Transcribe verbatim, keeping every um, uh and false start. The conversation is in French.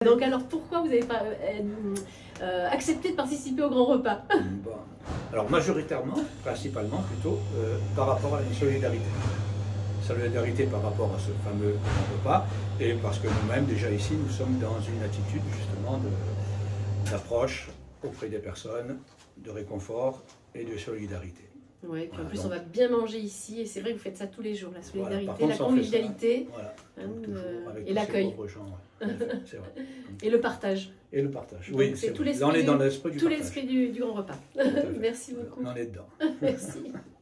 Donc alors pourquoi vous n'avez pas euh, euh, accepté de participer au grand repas? Bon. Alors majoritairement, principalement plutôt, euh, par rapport à une solidarité. Solidarité par rapport à ce fameux grand repas, et parce que nous-mêmes, déjà ici, nous sommes dans une attitude justement d'approche auprès des personnes, de réconfort et de solidarité. Oui, puis Voilà, en plus donc, on va bien manger ici, et c'est vrai que vous faites ça tous les jours, la solidarité, voilà, contre, la convivialité, voilà, hein, euh, et l'accueil. C'est vrai. Et le partage. Et le partage. Donc, Oui, c'est tout on est dans l'esprit du tout partage. l'esprit du, du grand repas. Merci beaucoup. On est dedans. Merci.